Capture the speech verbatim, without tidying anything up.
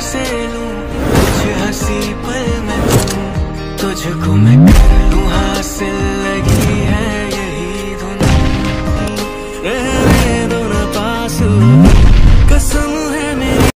से लूं कुछ हंसी पल में तुझको मैं कर